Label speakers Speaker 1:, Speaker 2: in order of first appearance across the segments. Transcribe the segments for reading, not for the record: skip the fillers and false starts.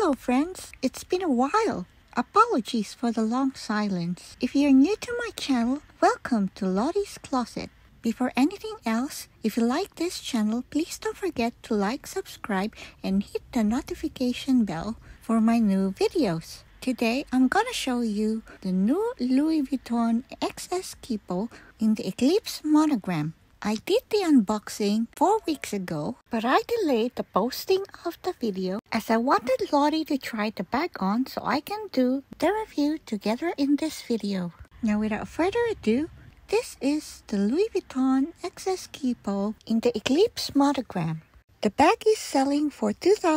Speaker 1: Hello friends, it's been a while. Apologies for the long silence. If you're new to my channel, welcome to Lottie's Closet. Before anything else, if you like this channel, please don't forget to like, subscribe, and hit the notification bell for my new videos. Today, I'm gonna show you the new Louis Vuitton XS Keepo in the Eclipse monogram. I did the unboxing 4 weeks ago, but I delayed the posting of the video as I wanted Lottie to try the bag on so I can do the review together in this video. Now without further ado, this is the Louis Vuitton XS Keepo in the Eclipse monogram. The bag is selling for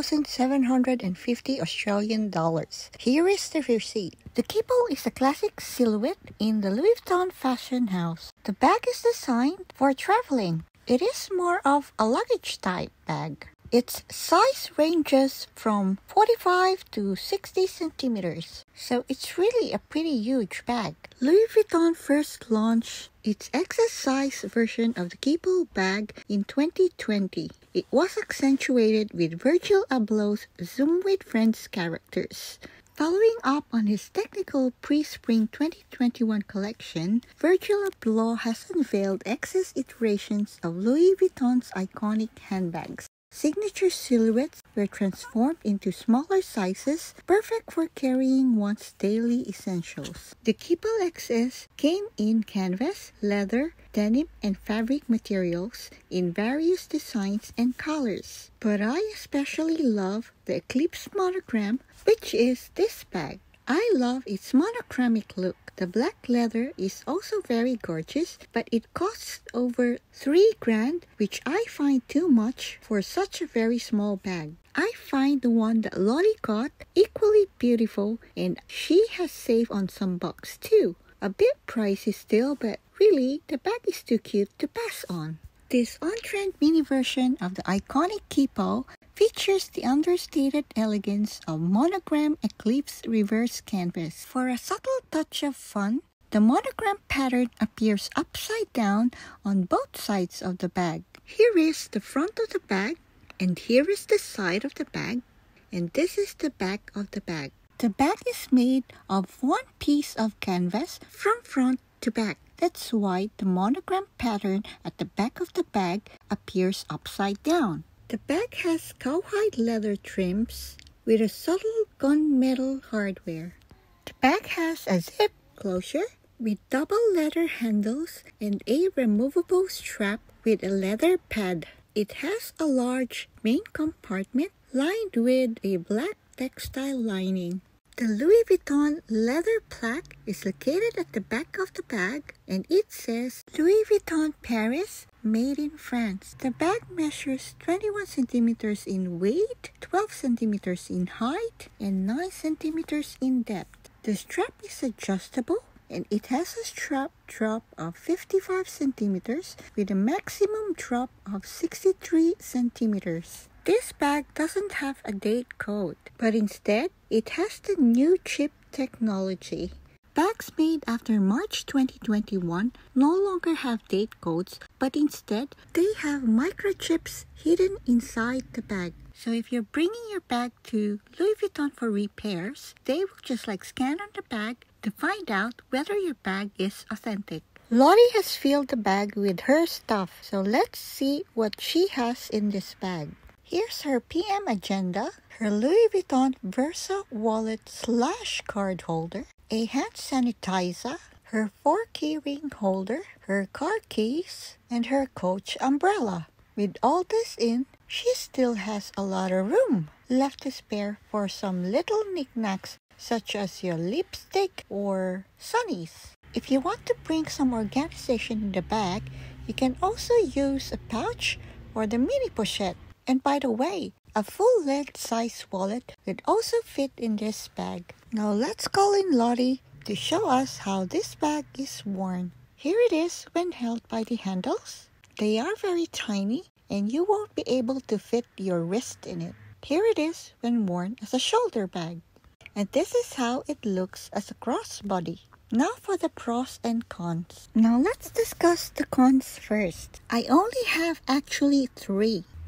Speaker 1: 2,750 Australian dollars. Here is the receipt. The Keepo is a classic silhouette in the Louis Vuitton fashion house. The bag is designed for traveling. It is more of a luggage type bag. Its size ranges from 45 to 60 centimeters, so it's really a pretty huge bag. Louis Vuitton first launched its XS size version of the Keepo bag in 2020. It was accentuated with Virgil Abloh's Zoom with Friends characters. Following up on his technical pre-spring 2021 collection, Virgil Abloh has unveiled XS iterations of Louis Vuitton's iconic handbags. Signature silhouettes were transformed into smaller sizes, perfect for carrying one's daily essentials. The Keepo XS came in canvas, leather, denim, and fabric materials in various designs and colors. But I especially love the Eclipse monogram, which is this bag. I love its monochromatic look. The black leather is also very gorgeous, but it costs over $3,000, which I find too much for such a very small bag. I find the one that Lottie got equally beautiful, and she has saved on some bucks too. A bit pricey still, but really, the bag is too cute to pass on. This on-trend mini version of the iconic Keepo features the understated elegance of monogram Eclipse reverse canvas. For a subtle touch of fun, the monogram pattern appears upside down on both sides of the bag. Here is the front of the bag, and here is the side of the bag, and this is the back of the bag. The bag is made of one piece of canvas from front to back. That's why the monogram pattern at the back of the bag appears upside down. The bag has cowhide leather trims with a subtle gunmetal hardware. The bag has a zip closure with double leather handles and a removable strap with a leather pad. It has a large main compartment lined with a black textile lining. The Louis Vuitton leather plaque is located at the back of the bag, and it says Louis Vuitton Paris, made in France. The bag measures 21 centimeters in weight, 12 centimeters in height, and 9 centimeters in depth. The strap is adjustable, and it has a strap drop of 55 centimeters with a maximum drop of 63 centimeters. This bag doesn't have a date code, but instead, it has the new chip technology. Bags made after March 2021 no longer have date codes, but instead, they have microchips hidden inside the bag. So if you're bringing your bag to Louis Vuitton for repairs, they will just scan on the bag to find out whether your bag is authentic. Lottie has filled the bag with her stuff, so let's see what she has in this bag. Here's her PM agenda, her Louis Vuitton Versa wallet / card holder, a hand sanitizer, her 4-key ring holder, her car keys, and her Coach umbrella. With all this in, she still has a lot of room left to spare for some little knickknacks such as your lipstick or sunnies. If you want to bring some organization in the bag, you can also use a pouch or the mini pochette. And by the way, a full-length size wallet would also fit in this bag. Now let's call in Lottie to show us how this bag is worn. Here it is when held by the handles. They are very tiny and you won't be able to fit your wrist in it. Here it is when worn as a shoulder bag. And this is how it looks as a crossbody. Now for the pros and cons. Now let's discuss the cons first. I only have actually 3.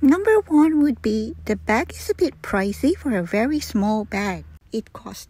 Speaker 1: Number one would be the bag is a bit pricey for a very small bag. It costs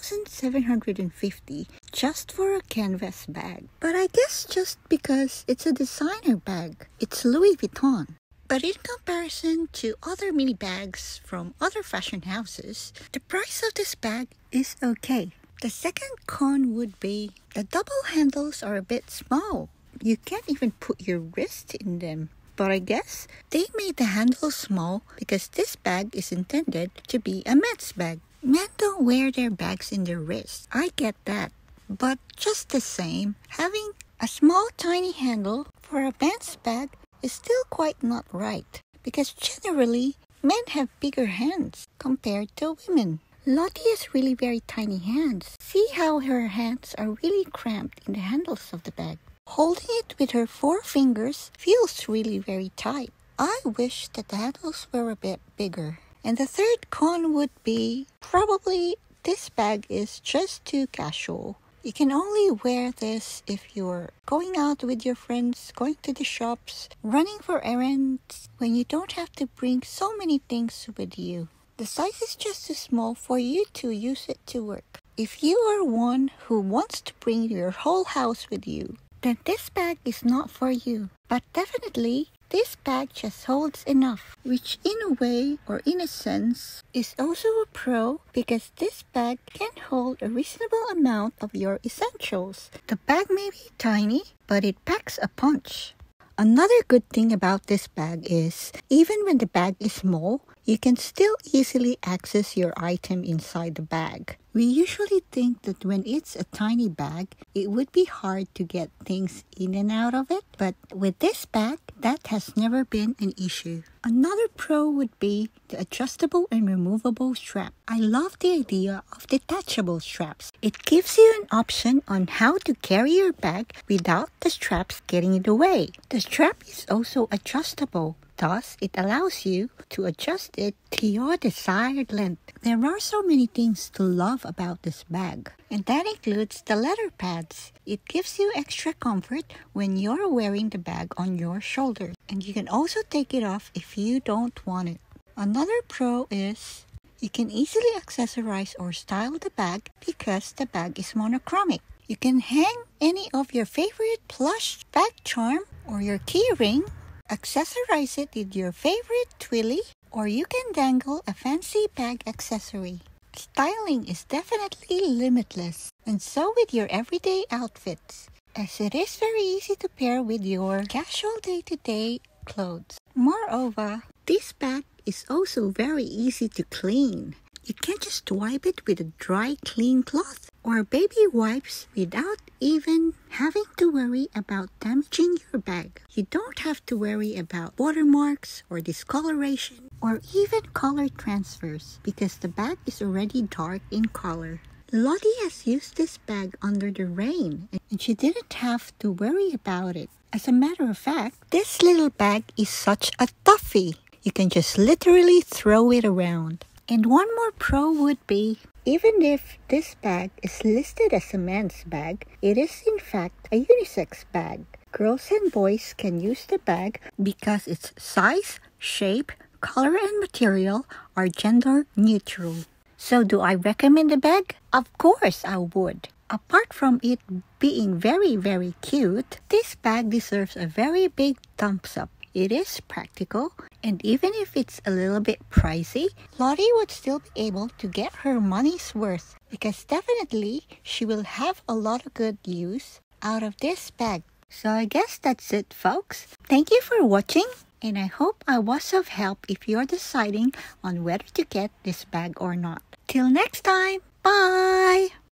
Speaker 1: $2,750 just for a canvas bag. But I guess just because it's a designer bag, it's Louis Vuitton. But in comparison to other mini bags from other fashion houses, the price of this bag is okay. The second con would be the double handles are a bit small. You can't even put your wrist in them. But I guess they made the handle small because this bag is intended to be a men's bag. Men don't wear their bags in their wrist. I get that. But just the same, having a small tiny handle for a men's bag is still quite not right. Because generally, men have bigger hands compared to women. Lottie has really very tiny hands. See how her hands are really cramped in the handles of the bag. Holding it with her 4 fingers feels really very tight. I wish that the handles were a bit bigger. And the third con would be probably this bag is just too casual. You can only wear this if you're going out with your friends, going to the shops, running for errands, when you don't have to bring so many things with you. The size is just too small for you to use it to work. If you are one who wants to bring your whole house with you, then this bag is not for you. But definitely, this bag just holds enough, which in a way or in a sense is also a pro because this bag can hold a reasonable amount of your essentials. The bag may be tiny, but it packs a punch. Another good thing about this bag is, even when the bag is small, you can still easily access your item inside the bag. We usually think that when it's a tiny bag, it would be hard to get things in and out of it, but with this bag, that has never been an issue. Another pro would be the adjustable and removable strap. I love the idea of detachable straps. It gives you an option on how to carry your bag without the straps getting in the way. The strap is also adjustable. Thus, it allows you to adjust it to your desired length. There are so many things to love about this bag, and that includes the leather pads. It gives you extra comfort when you're wearing the bag on your shoulders, and you can also take it off if you don't want it. Another pro is you can easily accessorize or style the bag because the bag is monochromatic. You can hang any of your favorite plush bag charm or your key ring, accessorize it with your favorite twilly, or you can dangle a fancy bag accessory. Styling is definitely limitless, and so with your everyday outfits, as it is very easy to pair with your casual day-to-day clothes. Moreover, this bag is also very easy to clean. You can just wipe it with a dry clean cloth or baby wipes without even having to worry about damaging your bag. You don't have to worry about watermarks or discoloration or even color transfers because the bag is already dark in color. Lottie has used this bag under the rain and she didn't have to worry about it. As a matter of fact, this little bag is such a toughie. You can just literally throw it around. And one more pro would be, even if this bag is listed as a men's bag, it is in fact a unisex bag. Girls and boys can use the bag because its size, shape, color, and material are gender neutral. So do I recommend the bag? Of course I would. Apart from it being very, very cute, this bag deserves a very big thumbs up. It is practical, and even if it's a little bit pricey, Lottie would still be able to get her money's worth because definitely she will have a lot of good use out of this bag. So I guess that's it, folks. Thank you for watching, and I hope I was of help if you're deciding on whether to get this bag or not. Till next time, bye!